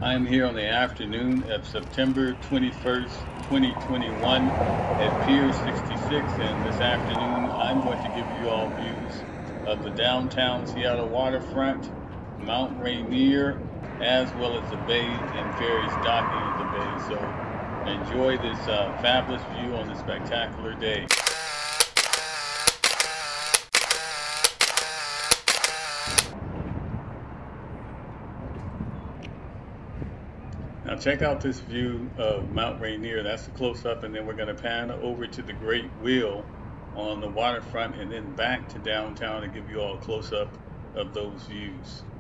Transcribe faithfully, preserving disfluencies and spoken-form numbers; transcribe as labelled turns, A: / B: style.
A: I am here on the afternoon of September twenty-first, twenty twenty-one at Pier sixty-six, and this afternoon I'm going to give you all views of the downtown Seattle waterfront, Mount Rainier, as well as the bay and ferries docking at the bay. So enjoy this uh, fabulous view on this spectacular day. Now check out this view of Mount Rainier. That's the close-up, and then we're going to pan over to the Great Wheel on the waterfront and then back to downtown to give you all a close-up of those views.